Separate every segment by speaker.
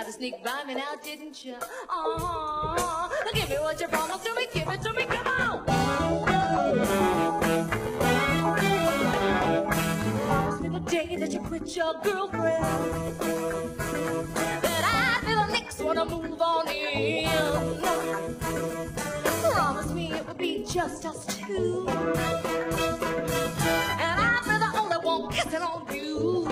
Speaker 1: to sneak by me now, didn't you? Give me what you promised to me, give it to me, come on. Promise me the day that you quit your girlfriend, that I'd be the next one to move on in. Promise me it would be just us two, and I'd be the only one kissing on you.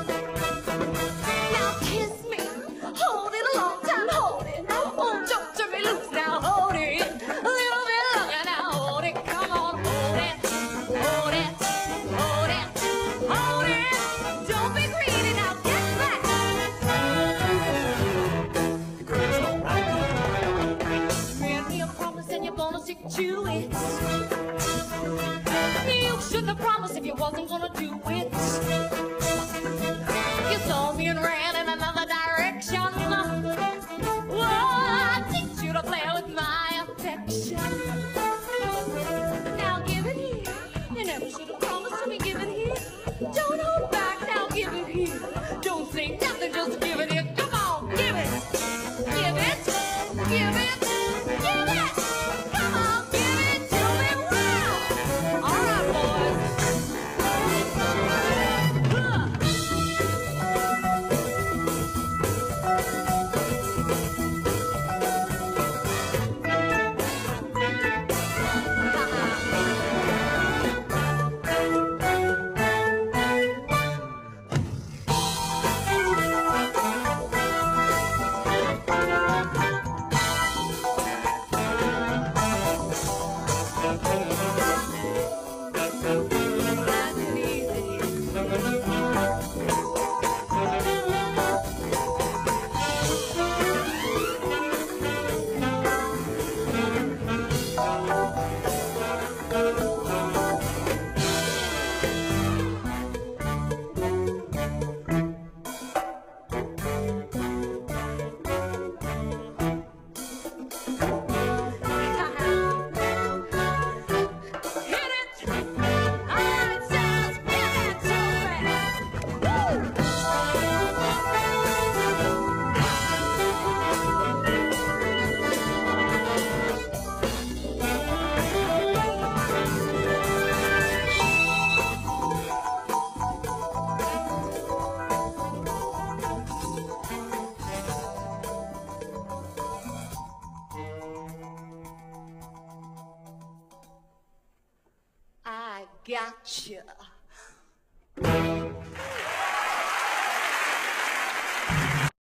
Speaker 1: Now kiss me, hold it a long time, hold it. Oh, don't turn me loose now, hold it. A little bit longer now, hold it. Come on, hold it, hold it, hold it, hold it. Don't be greedy now, get back. Made me a promise and you're gonna stick to it. You shouldn't have promised if you wasn't gonna do it. You saw me and ran in another direction. Well, I teach you to play with my affection. Now give it here. You never should have promised to me. Give it here. Don't hold back. Now give it here. Don't say nothing. Just give it here. Come on, give it. Give it. Give it. Give it. Come on, give it to me. Wow. All right, boys. I gotcha.